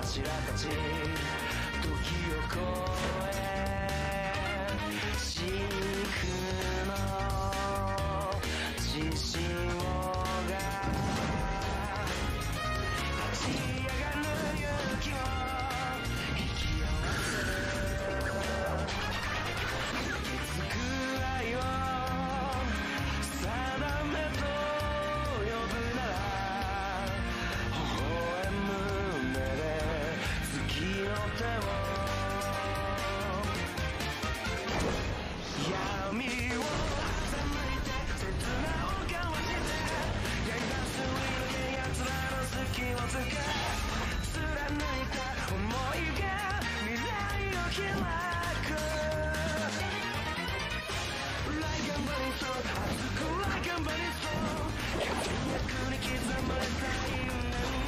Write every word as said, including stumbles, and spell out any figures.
柱たち時を超え飼育の獅子王が立ち上がる勇気を引き合わせる気づく愛を定めと呼ぶなら微笑む目で月の手を闇を欺いて刹那を交わしてやりだす上に奴らの隙をつけ貫いた想いが未来を開く Like a bunny so 熱く Like a bunny so 脈に刻まれた因縁